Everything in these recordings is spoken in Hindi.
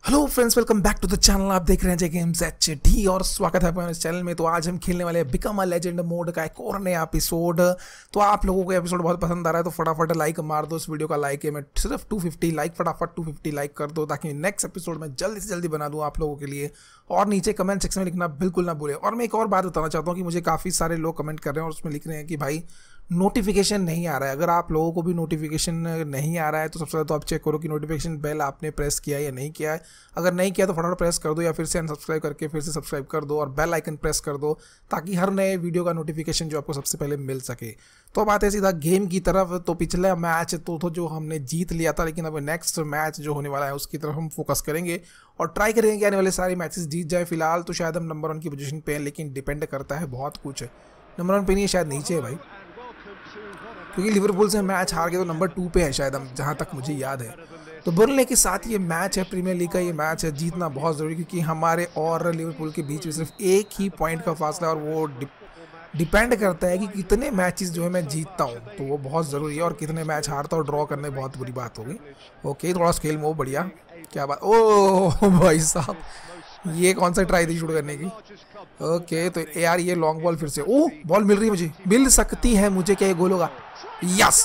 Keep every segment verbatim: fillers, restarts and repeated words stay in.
Hello friends, welcome back to the channel. आप देख रहे हैं जे गेम्स एच डी और स्वागत है आपका इस चैनल में। तो आज हम खेलने वाले हैं बिकम अ लेजेंड मोड का एक और नया एपिसोड। तो आप लोगों को एपिसोड बहुत पसंद आ रहा है तो फटाफट लाइक मार दो। इस वीडियो का लाइक है मैं सिर्फ टू फिफ्टी लाइक, फटाफट टू फिफ्टी लाइक कर दो ताकि नेक्स्ट एपिसोड में जल्दी से जल्दी बना दूँ आप लोगों के लिए। और नीचे कमेंट सेक्शन में लिखना बिल्कुल ना भूलें। और मैं एक और बात बताना चाहता हूँ कि मुझे काफ़ी सारे लोग कमेंट कर रहे हैं और उसमें लिख रहे हैं कि भाई नोटिफिकेशन नहीं आ रहा है। अगर आप लोगों को भी नोटिफिकेशन नहीं आ रहा है तो सबसे पहले तो आप चेक करो कि नोटिफिकेशन बेल आपने प्रेस किया है या नहीं किया है। अगर नहीं किया तो फटाफट प्रेस कर दो या फिर से अनसब्सक्राइब करके फिर से सब्सक्राइब कर दो और बेल आइकन प्रेस कर दो ताकि हर नए वीडियो का नोटिफिकेशन जो आपको सबसे पहले मिल सके। तो अब आते हैं सीधा गेम की तरफ। तो पिछला मैच तो, तो जो हमने जीत लिया था, लेकिन अब नेक्स्ट मैच जो होने वाला है उसकी तरफ हम फोकस करेंगे और ट्राई करेंगे कि आने वाले सारे मैचेस जीत जाए। फिलहाल तो शायद हम नंबर वन की पोजीशन पे हैं, लेकिन डिपेंड करता है बहुत कुछ। नंबर वन पे नहीं है, शायद नीचे है भाई, क्योंकि लिवरपूल से मैच हार गए तो नंबर टू पे है शायद हम, जहाँ तक मुझे याद है। तो बर्नले के साथ ये मैच है, प्रीमियर लीग का ये मैच है, जीतना बहुत ज़रूरी क्योंकि हमारे और लिवरपूल के बीच में सिर्फ एक ही पॉइंट का फासला है और वो डिपेंड करता है कि कितने मैचेस जो है मैं जीतता हूँ, तो वो बहुत ज़रूरी है। और कितने मैच हारता हूँ, ड्रॉ करने बहुत बुरी बात होगी। ओके, थोड़ा स्केल मूव बढ़िया, क्या बात। ओह भाई साहब, ये कौन सा ट्राई थी शूट करने की। ओके तो यार ये लॉन्ग बॉल फिर से, ओह बॉल मिल रही है मुझे, मिल सकती है मुझे, क्या ये गोल होगा? यस,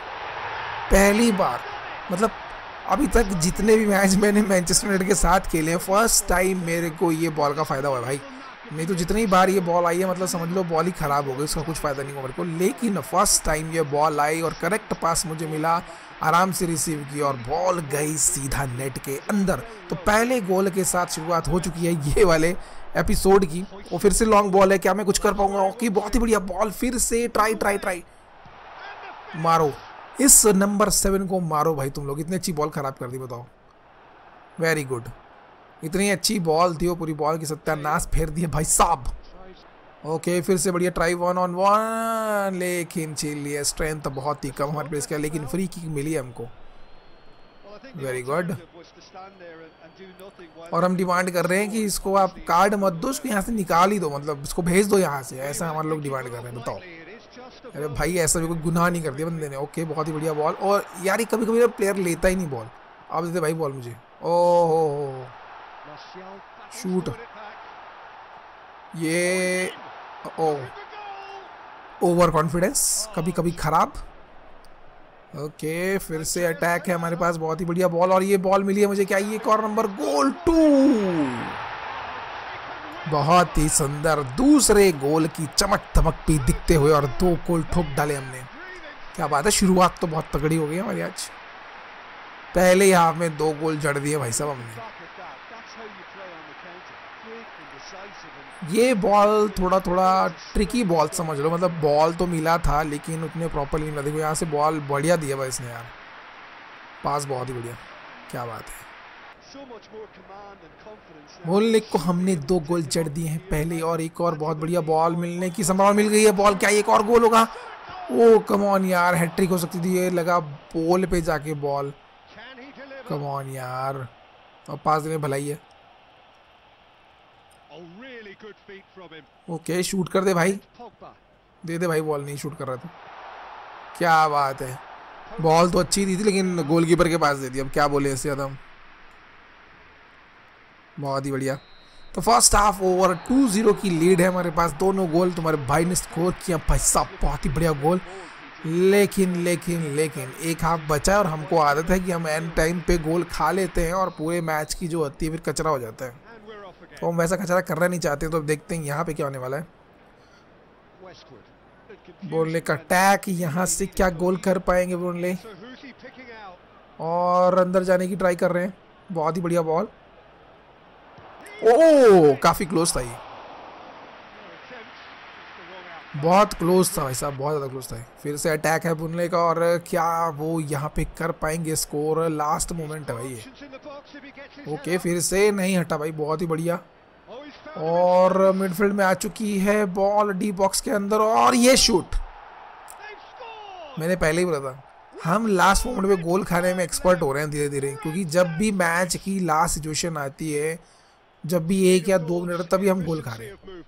पहली बार, मतलब अभी तक जितने भी मैच मैंने मैनचेस्टर यूनाइटेड के साथ खेले हैं फर्स्ट टाइम मेरे को ये बॉल का फ़ायदा हुआ है भाई। नहीं तो जितनी बार ये बॉल आई है मतलब समझ लो बॉल ही ख़राब हो गई, उसका कुछ फ़ायदा नहीं हुआ मेरे को। लेकिन फर्स्ट टाइम ये बॉल आई और करेक्ट पास मुझे मिला, आराम से रिसीव की और बॉल गई सीधा नेट के अंदर। तो पहले गोल के साथ शुरुआत हो चुकी है ये वाले एपिसोड की। और फिर से लॉन्ग बॉल है, क्या मैं कुछ कर पाऊंगा? ओके, बहुत ही बढ़िया बॉल, फिर से ट्राई ट्राई ट्राई मारो, इस नंबर सेवन को मारो भाई। तुम लोग इतनी अच्छी बॉल खराब कर दी, बताओ। वेरी गुड, इतनी अच्छी बॉल थी वो, पूरी बॉल की सत्यानाश फेर दी है भाई साहब। ओके फिर से बढ़िया ट्राई वन ऑन वन, लेकिन छीन लिया। स्ट्रेंथ बहुत ही कम हमारे प्लेस का, लेकिन फ्री किक मिली है हमको। Very good. और हम डिमांड कर रहे हैं कि इसको आप कार्ड मत दो, इसको यहाँ से निकाल ही दो, मतलब इसको भेज दो यहाँ से, ऐसा हमारे लोग डिमांड कर रहे हैं। बताओ, अरे भाई ऐसा भी कोई गुनाह नहीं कर दिया बंदे ने। ओके बहुत ही बढ़िया बॉल। और यार ये कभी कभी प्लेयर लेता ही नहीं बॉल। आप देते भाई बॉल मुझे। ओह शूट, ये ओ ओवर कॉन्फिडेंस कभी कभी खराब। ओके फिर से अटैक है हमारे पास, बहुत ही बढ़िया बॉल। और ये बॉल मिली है मुझे, क्या ये एक और नंबर गोल टू, बहुत ही सुंदर। दूसरे गोल की चमक धमक भी दिखते हुए और दो गोल ठोक डाले हमने, क्या बात है। शुरुआत तो बहुत तगड़ी हो गई हमारी आज, पहले ही हाफ में दो गोल जड़ दिए भाई साहब हमने। ये बॉल थोड़ा थोड़ा ट्रिकी बॉल समझ लो, मतलब बॉल तो मिला था लेकिन उतने प्रॉपरली नहीं मिला। देखो यहाँ से बॉल बढ़िया दिया भाई इसने यार, पास बहुत ही बढ़िया, क्या बात है। मोहल्ले को हमने दो गोल जड़ दिए हैं पहले, और एक और बहुत बढ़िया बॉल मिलने की संभावना मिल गई है। बॉल क्या एक और गोल होगा? ओ कम ऑन यार, हैट्रिक हो सकती थी। ये लगा पोल पे जाके बॉल, कम ऑन यार। और पास देने भलाई है। ओके शूट कर दे भाई, दे दे भाई बॉल, नहीं शूट कर रहा था, क्या बात है। बॉल तो अच्छी दी थी लेकिन गोलकीपर के पास दे दी, अब क्या बोले इससे ज्यादा। बहुत ही बढ़िया। तो first half over two zero की लीड है हमारे पास, दोनों गोल तुम्हारे भाई ने स्कोर किया भाई साहब, बहुत ही बढ़िया गोल। लेकिन लेकिन लेकिन एक हाफ बचा है और हमको आदत है कि हम एंड टाइम पे गोल खा लेते हैं और पूरे मैच की जो होती है फिर कचरा हो जाता है। तो हम वैसा कचरा करना नहीं चाहते, तो अब देखते हैं यहाँ पे क्या होने वाला है। बोर्नले का अटैक, यहाँ से क्या गोल कर पाएंगे बोर्नले, और अंदर जाने की ट्राई कर रहे हैं। बहुत ही बढ़िया बॉल, ओह काफी क्लोज था ये, बहुत क्लोज था भाई साहब, बहुत ज़्यादा क्लोज था। फिर से अटैक है बुनले का, और क्या वो यहाँ पे कर पाएंगे स्कोर? लास्ट मोमेंट है भाई ये। ओके फिर से नहीं हटा भाई, बहुत ही बढ़िया। और मिडफील्ड में आ चुकी है बॉल डी बॉक्स के अंदर, और ये शूट। मैंने पहले ही बोला था हम लास्ट मोमेंट में गोल खाने में एक्सपर्ट हो रहे हैं धीरे धीरे, क्योंकि जब भी मैच की लास्ट सिचुएशन आती है, जब भी एक या दो मिनट तभी हम गोल खा रहे हैं।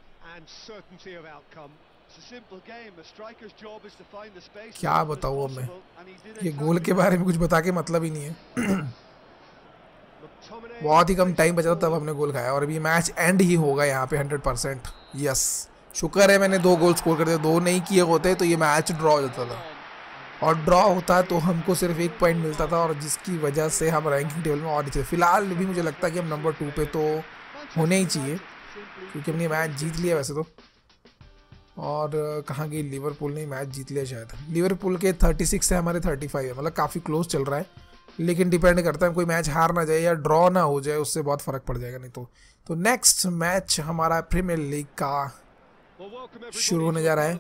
क्या बताऊँ अब मैं, ये गोल के बारे में कुछ बता के मतलब ही नहीं है। बहुत ही कम टाइम बचा था तब हमने गोल खाया और अभी मैच एंड ही होगा यहाँ पे हंड्रेड परसेंट। यस, शुक्र है मैंने दो गोल स्कोर कर दिए, दो नहीं किए होते तो ये मैच ड्रॉ हो जाता था और ड्रॉ होता तो हमको सिर्फ एक पॉइंट मिलता था और जिसकी वजह से हम रैंकिंग टेबल में और नीचे। फिलहाल भी मुझे लगता है कि हम नंबर टू पे तो होने ही चाहिए क्योंकि हमने मैच जीत लिया वैसे तो। और कहाँ गई लिवरपूल ने मैच जीत लिया शायद। लिवरपूल के छत्तीस है, हमारे पैंतीस है, मतलब काफ़ी क्लोज चल रहा है, लेकिन डिपेंड करता है कोई मैच हार ना जाए या ड्रॉ ना हो जाए, उससे बहुत फ़र्क पड़ जाएगा नहीं तो। तो नेक्स्ट मैच हमारा प्रीमियर लीग का शुरू होने जा रहा है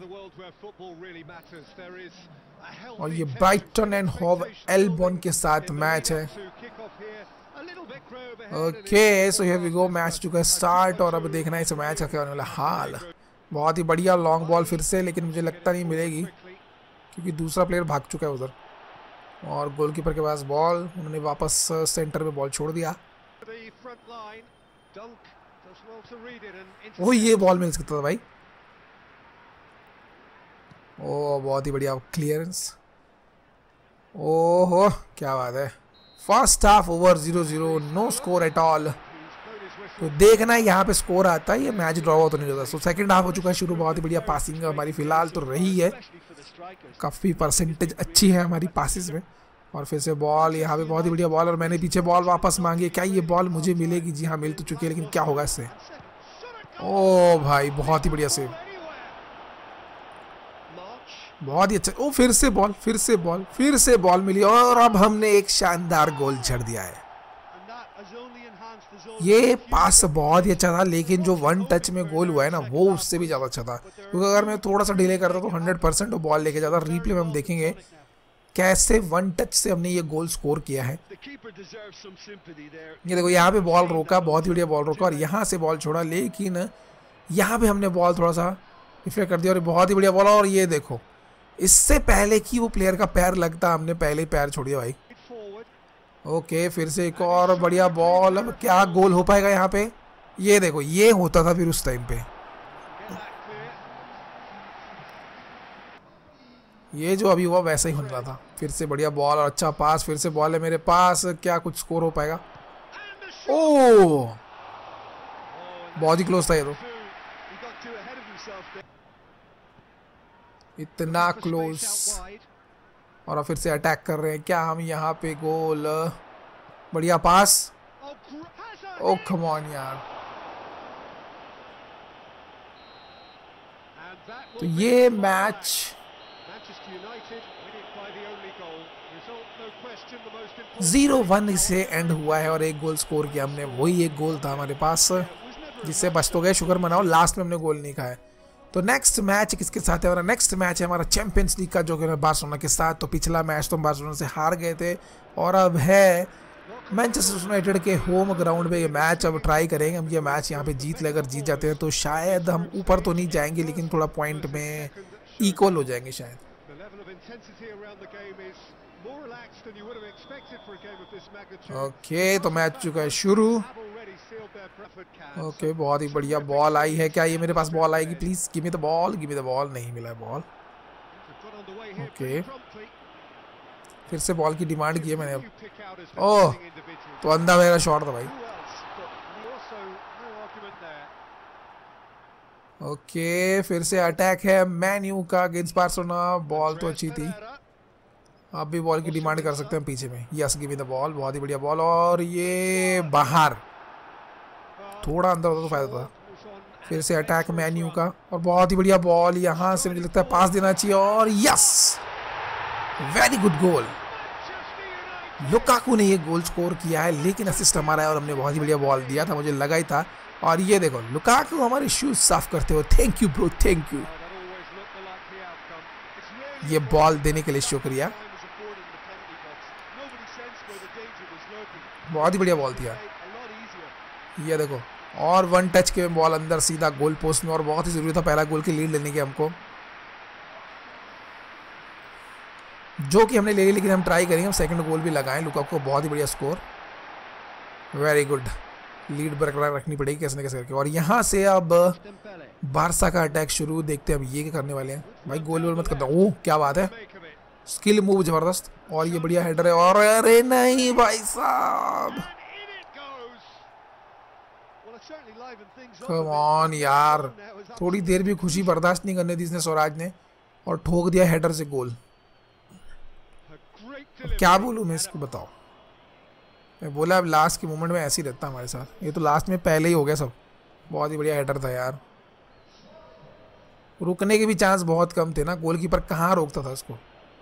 और ये ब्राइटन एंड होव एल्बियन के साथ मैच है। Okay, so here we go, match चुका है स्टार्ट और अब देखना है इस मैच का क्या होने वाला हाल। बहुत ही बढ़िया लॉन्ग बॉल फिर से, लेकिन मुझे लगता नहीं मिलेगी क्योंकि दूसरा प्लेयर भाग चुका है उधर और गोलकीपर के पास बॉल, उन्होंने वापस सेंटर में बॉल छोड़ दिया। वो ये बॉल मिल सकता था भाई। ओ बहुत ही बढ़िया क्लियरेंस। ओहो क्या बात है। First half over zero zero, no score at all. तो देखना है यहाँ पे स्कोर आता है, ये मैच ड्रॉ हो तो नहीं होता। सो सेकंड हाफ हो चुका है शुरू, बहुत ही बढ़िया पासिंग हमारी फिलहाल तो रही है, काफ़ी परसेंटेज अच्छी है हमारी पासिस में। और फिर से बॉल यहाँ पे, बहुत ही बढ़िया बॉल और मैंने पीछे बॉल वापस मांगी। क्या ये बॉल मुझे मिलेगी? जी हाँ मिल तो चुकी है, लेकिन क्या होगा इससे? ओ भाई बहुत ही बढ़िया सेव, बहुत ही अच्छा। ओ फिर से बॉल, फिर से बॉल, फिर से बॉल मिली और अब हमने एक शानदार गोल छड़ दिया है। ये पास बहुत ही अच्छा था, लेकिन जो वन टच में गोल हुआ है ना वो उससे भी ज़्यादा अच्छा था, क्योंकि अगर मैं थोड़ा सा डिले करता तो हंड्रेड परसेंट वो बॉल लेके जाता। रिप्ले में हम देखेंगे कैसे वन टच से हमने ये गोल स्कोर किया है। ये देखो यहाँ पे बॉल रोका, बहुत ही बढ़िया बॉल रोका और यहाँ से बॉल छोड़ा, लेकिन यहाँ पे हमने बॉल थोड़ा सा डिफेक्ट कर दिया और बहुत ही बढ़िया बॉल। और ये देखो, इससे पहले कि वो प्लेयर का पैर लगता हमने पहले ही पैर छोड़ दिया भाई। ओके, फिर से एक और बढ़िया बॉल। अब क्या गोल हो पाएगा यहाँ पे? ये देखो, ये होता था फिर उस टाइम पे। ये जो अभी हुआ वैसा ही होता था। फिर से बढ़िया बॉल और अच्छा पास, फिर से बॉल है मेरे पास, क्या कुछ स्कोर हो पाएगा? ओह बहुत ही क्लोज था ये तो, इतना क्लोज। और फिर से अटैक कर रहे हैं क्या हम यहाँ पे? गोल, बढ़िया पास। ओ कम ऑन यार। तो ये मैच जीरो वन से एंड हुआ है और एक गोल स्कोर किया हमने, वही एक गोल था हमारे पास जिससे बच तो गए। शुक्र मनाओ लास्ट में हमने गोल नहीं खाया। तो नेक्स्ट मैच किसके साथ है? हमारा नेक्स्ट मैच है हमारा चैंपियंस लीग का, जो कि बार्सिलोना के साथ। तो पिछला मैच तो हम बार्सिलोना से हार गए थे और अब है मैनचेस्टर यूनाइटेड के होम ग्राउंड पे ये मैच। अब ट्राई करेंगे हम ये मैच यहाँ पे जीत ले। अगर जीत जाते हैं तो शायद हम ऊपर तो नहीं जाएंगे, लेकिन थोड़ा पॉइंट में इक्वल हो जाएंगे शायद। ओके, तो मैच चुका है शुरू। ओके, बहुत ही बढ़िया बॉल आई है। क्या ये मेरे पास बॉल आएगी? Please give me the ball, give me the ball. नहीं मिला है बॉल। ओके, फिर से बॉल की डिमांड की है मैंने अब। ओह, तो अंधा मेरा शॉट था भाई। ओके, फिर से अटैक है मैन यू का अगेंस्ट बार्सिलोना। बॉल तो अच्छी थी, आप भी बॉल की डिमांड कर सकते हैं पीछे में। Yes, give me the ball, बहुत ही बढ़िया बॉल और ये बाहर, थोड़ा अंदर होता तो फायदा था। फिर से अटैक मैन यू का और बहुत ही बढ़िया बॉल, यहाँ से मुझे लगता है पास देना चाहिए और yes, very good goal. Lukaku ने ये गोल स्कोर किया है, लेकिन असिस्ट हमारा है और हमने बहुत ही बढ़िया बॉल दिया था, मुझे लगा ही था। और ये देखो लुकाकू हमारे शूज साफ करते हो। Thank you bro, thank you. ये बॉल देने के लिए शुक्रिया, बहुत ही बढ़िया बॉल दिया। ये देखो, और वन टच के बॉल अंदर सीधा गोल पोस्ट में, और बहुत ही जरूरी था पहला गोल की लीड लेने की हमको, जो कि हमने ले ली। लेकिन हम ट्राई करेंगे, हम सेकंड गोल भी लगाएं। लुकाकू को बहुत ही बढ़िया स्कोर, वेरी गुड। लीड बरकरार रखनी पड़ेगी कैसे न कैसे करके। और यहाँ से अब बारसा का अटैक शुरू, देखते हैं अब ये क्या करने वाले हैं। भाई गोल वोल मत करता। ओह क्या बात है, स्किल मूव जबरदस्त। और ये बढ़िया हेडर है और अरे नहीं भाई साहब, कम ऑन यार, थोड़ी देर भी खुशी बर्दाश्त नहीं करने दी इसने स्वराज ने, और ठोक दिया हेडर से गोल। क्या बोलूं मैं इसको, बताओ। मैं बोला अब लास्ट के मोमेंट में ऐसे ही रहता हमारे साथ। ये तो लास्ट में पहले ही हो गया सब। बहुत ही बढ़िया हेडर था यार, रुकने के भी चांस बहुत कम थे ना, गोलकीपर कहाँ रोकता था उसको।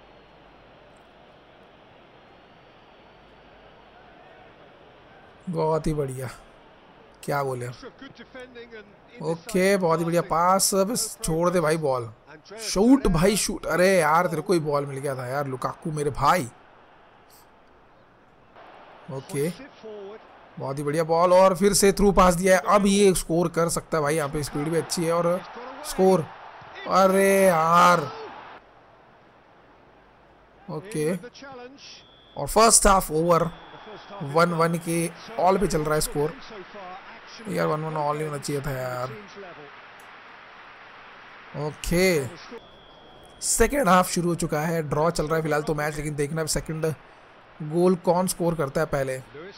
बहुत ही बढ़िया, क्या बोले। ओके बहुत ही बढ़िया पास, अब छोड़ दे भाई बॉल। शूट भाई शूट, अरे यार तेरे को ही बॉल मिल गया था यार लुकाकू मेरे भाई। ओके बहुत ही बढ़िया बॉल, और फिर से थ्रू पास दिया है। अब ये स्कोर कर सकता है भाई, यहाँ पे स्पीड भी अच्छी है और स्कोर। अरे यार ओके, और first half over one one के ऑल पे चल रहा है स्कोर। यार वन वन ऑल नहीं होना चाहिए था यार। ओके सेकेंड हाफ शुरू हो चुका है, ड्रॉ चल रहा है फिलहाल तो मैच, लेकिन देखना सेकंड गोल कौन स्कोर करता है पहले।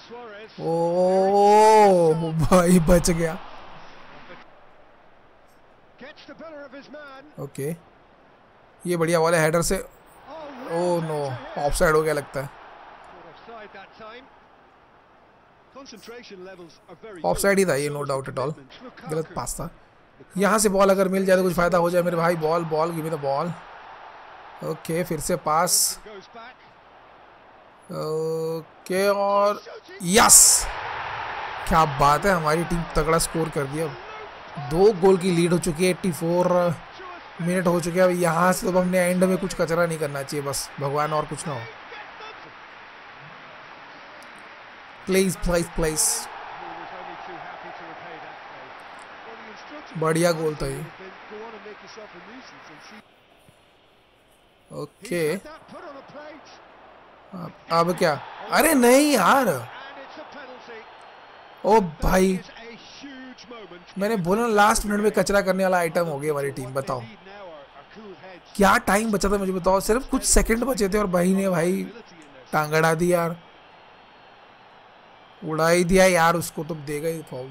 ओ भाई बच गया। ओके ये बढ़िया बॉल है हेडर से। ओ नो, ऑफसाइड हो गया लगता है। ऑफसाइड ही था ये, नो डाउट एट ऑल, गलत पास था। यहाँ से बॉल अगर मिल जाए तो कुछ फायदा हो जाए मेरे भाई। Ball ball give me the ball. Okay फिर से पास। ओके और यस, क्या बात है, हमारी टीम तगड़ा स्कोर कर दिया। दो गोल की लीड हो चुकी है, चौरासी मिनट हो चुके हैं। अब यहाँ से तो हमने एंड में कुछ कचरा नहीं करना चाहिए, बस भगवान और कुछ ना हो। प्लीज प्लीज प्लीज, बढ़िया गोल था ये। ओके अब, अब क्या, अरे नहीं यार, ओ भाई मैंने बोला लास्ट मिनट में कचरा करने वाला आइटम हो गई हमारी टीम। बताओ क्या टाइम बचा था मुझे बताओ, सिर्फ कुछ सेकंड बचे थे और भाई ने भाई टांग अड़ा दी यार, उड़ा ही दिया यार उसको, तो देगा ही फाउल।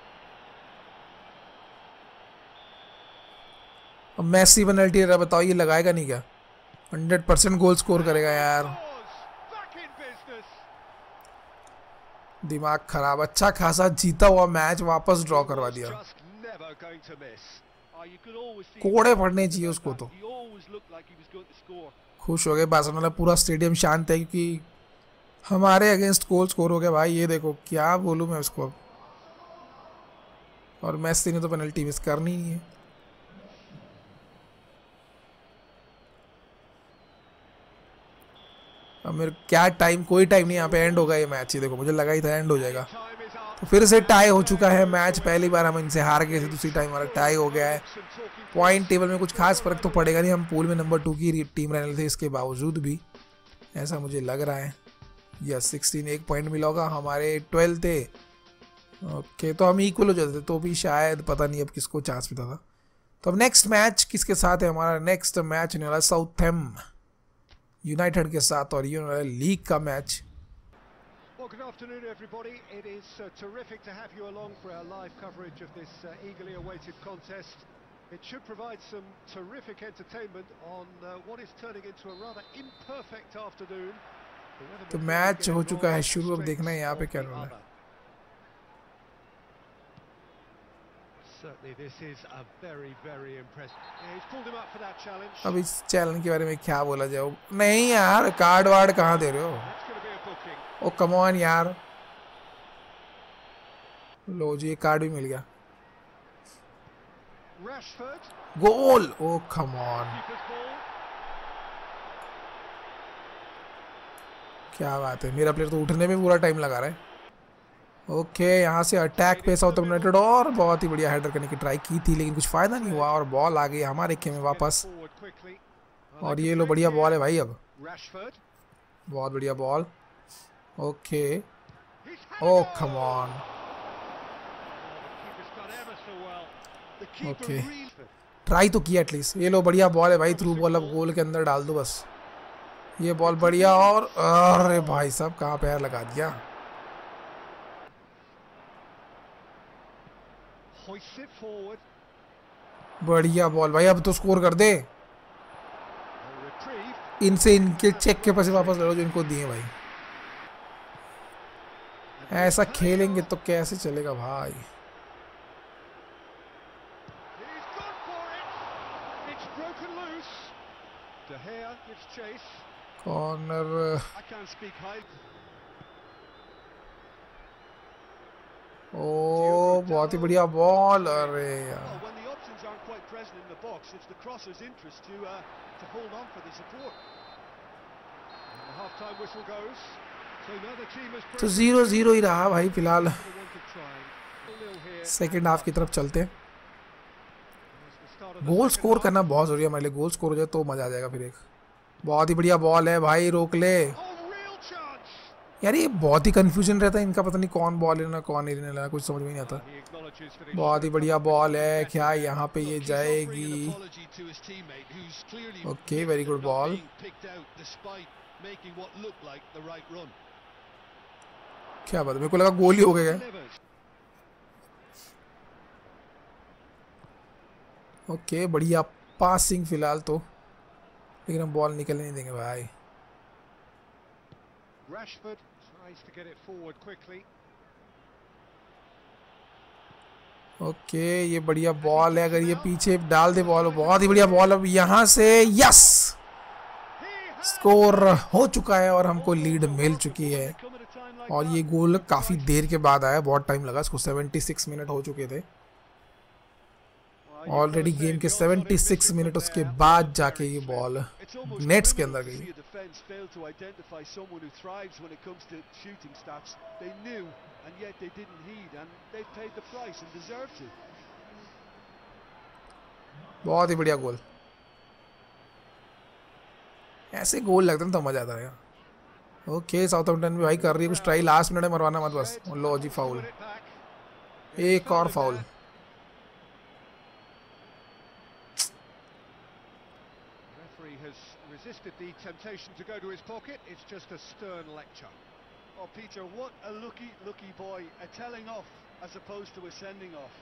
अब मेसी पेनल्टी रहा, बताओ ये लगाएगा नहीं क्या? हंड्रेड परसेंट गोल स्कोर करेगा यार। दिमाग खराब, अच्छा खासा जीता हुआ मैच वापस ड्रॉ करवा दिया। कोड़े पड़ने चाहिए उसको तो। खुश हो गए बार्सिलोना, पूरा स्टेडियम शांत है क्योंकि हमारे अगेंस्ट गोल स्कोर हो गया भाई। ये देखो क्या बोलूं मैं उसको, और मेसी ने तो पेनल्टी मिस करनी ही है। अब मेरे क्या टाइम, कोई टाइम नहीं, यहाँ पे एंड होगा ये मैच। ये देखो मुझे लगा ही था एंड हो जाएगा। तो फिर से टाई हो चुका है मैच, पहली बार हम इनसे हार गए थे, दूसरी टाइम हमारा टाई हो गया है। पॉइंट टेबल में कुछ खास फर्क तो पड़ेगा नहीं, हम पूल में नंबर टू की टीम रहने थे, इसके बावजूद भी ऐसा मुझे लग रहा है। यस सिक्सटीन, एक पॉइंट मिला होगा, हमारे ट्वेल्व थे। ओके तो हम इक्वल हो जाते थे, तो भी शायद पता नहीं अब किसको चांस मिलता था। तो अब नेक्स्ट मैच किसके साथ है हमारा? नेक्स्ट मैच होने वाला साउथहैम यूनाइटेड के साथ, और ये होने वाला लीग का match. Well, good afternoon, everybody. It is uh, terrific to have you along for our live coverage of this uh, eagerly awaited contest. It should provide some terrific entertainment on uh, what is turning into a rather imperfect afternoon. तो मैच हो चुका है शुरू, अब देखना है यहाँ पे क्या होना है। Certainly, this is a very, very impressive. Yeah, he's pulled him up for that challenge. अब इस चैलेंज के बारे में क्या बोला जाए? नहीं यार, कार्ड वार्ड कहाँ दे रहे हो? That's going to be a booking. Oh come on यार, लो जी कार्ड भी मिल गया। Rashford. Goal, oh come on, Keeper's ball. क्या बात है, मेरा प्लेयर तो उठने में पूरा टाइम लगा रहा है। ओके यहाँ से अटैक पे साउथ यूनाइटेड, और बहुत ही बढ़िया हेडर करने की ट्राई की थी लेकिन कुछ फायदा नहीं हुआ, और बॉल आ गई हमारे खेमे में वापस। और ये लो बढ़िया बॉल है भाई, अब बहुत बढ़िया ball. Okay oh come on, okay try तो किया एटलीस्ट। ये लो बढ़िया बॉल है भाई, थ्रू बॉल, अब गोल के अंदर डाल दो बस। ये बॉल बढ़िया, और अरे भाई साहब कहाँ पैर लगा दिया। hoists it forward. बढ़िया बॉल भाई, अब तो स्कोर कर दे। A reprieve. इनसे इनके चेक के पैसे वापस ले लो जो इनको दिए भाई। ऐसा खेलेंगे तो कैसे चलेगा भाई। He's gone for it. It's broken loose. De Gea gives chase. Corner. I can't speak high. ओ बहुत ही बढ़िया बॉल। अरे यार Well, when the options aren't quite present in the box, it's the crosser's interest to uh, to hold on for the support. And the half-time whistle goes. So now the team has तो जीरो जीरो ही रहा भाई फिलहाल। सेकेंड सेकेंड हाफ की तरफ चलते हैं। गोल स्कोर करना बहुत जरूरी है हमारे लिए। गोल स्कोर हो जाए तो मजा आ जाएगा फिर। एक बहुत ही बढ़िया बॉल है भाई, रोक ले यार। ये बहुत ही कंफ्यूजन रहता है इनका, पता नहीं कौन बॉल लेना कौन नहीं लेना, कुछ समझ में नहीं आता। बहुत ही बढ़िया बॉल है। क्या यहाँ पे ये जाएगी? Okay very good ball. क्या बात है, मेरे को लगा गोल ही हो गया। ओके बढ़िया पासिंग फिलहाल तो, लेकिन हम बॉल निकलने नहीं देंगे भाई। Rashford tries to get it forward quickly. Okay ये बढ़िया बॉल है, अगर ये पीछे डाल दे बॉल। बहुत ही बढ़िया बॉल। अब यहाँ से यस, स्कोर हो चुका है और हमको लीड मिल चुकी है। और ये गोल काफी देर के बाद आया, बहुत टाइम लगा इसको। छिहत्तर मिनट हो चुके थे ऑलरेडी गेम के। छिहत्तर मिनट उसके बाद जाके ये बॉल नेट्स के अंदर गई। बहुत ही बढ़िया गोल। ऐसे गोल लगते हैं तो मजा आता है। ओके साउथहैम्पटन भी भाई कर रही है कुछ ट्राई। लास्ट मिनट में मरवाना मत बस। लो जी फाउल, एक और foul. Resisted the temptation to go to his pocket. It's just a stern lecture. Oh, Peter, what a lucky, lucky boy. A telling off as opposed to a sending off.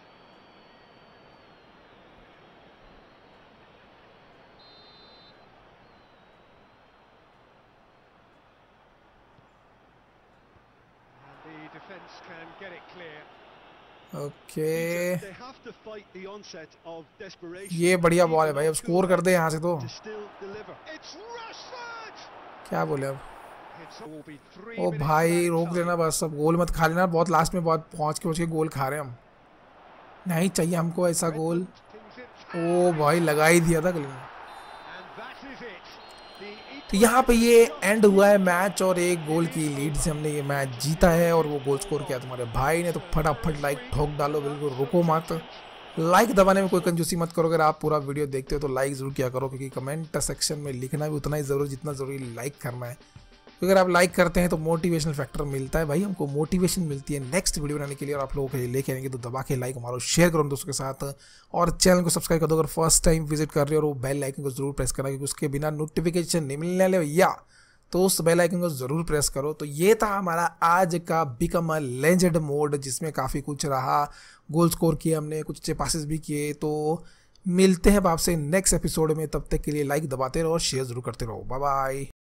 And the defence can get it clear. Okay They have to fight the onset of desperation. ये बढ़िया बॉल है भाई, अब स्कोर कर दे यहाँ से तो। To still deliver. It's Rashford. क्या बोले अब? It will be three O minutes भाई of रोक time. देना बस, अब गोल मत खा लेना। बहुत लास्ट में बहुत पहुंच के पहुंच के गोल खा रहे हैं हम। नहीं चाहिए हमको ऐसा गोल। ओ भाई लगा ही दिया था गले में। And that is it. The तो यहाँ पे ये एंड हुआ है मैच और एक गोल की लीड से हमने ये मैच जीता है। और वो गोल स्कोर किया तुम्हारे भाई ने। तो फटाफट लाइक ठोक डालो, बिल्कुल रुको मत। लाइक दबाने में कोई कंजूसी मत करो। अगर आप पूरा वीडियो देखते हो तो लाइक जरूर किया करो, क्योंकि कमेंट सेक्शन में लिखना भी उतना ही जरूरी जितना जरूरी लाइक करना है। तो अगर आप लाइक करते हैं तो मोटिवेशनल फैक्टर मिलता है भाई, हमको मोटिवेशन मिलती है नेक्स्ट वीडियो बनाने के लिए। और आप लोगों के लिए लेके आएंगे तो दबा के लाइक मारो, शेयर करो दोस्तों के साथ और चैनल को सब्सक्राइब कर दो। अगर फर्स्ट टाइम विजिट कर रहे हो और वो बेल आइकन को जरूर प्रेस करना, क्योंकि उसके बिना नोटिफिकेशन नहीं मिलने वाले भैया। तो उस बेल आइकन को जरूर प्रेस करो। तो ये था हमारा आज का बिकम अ लेजेंड मोड, जिसमें काफ़ी कुछ रहा। गोल स्कोर किए हमने, कुछ अच्छे पासेस भी किए। तो मिलते हैं आपसे नेक्स्ट एपिसोड में, तब तक के लिए लाइक दबाते रहो और शेयर जरूर करते रहो। Bye bye.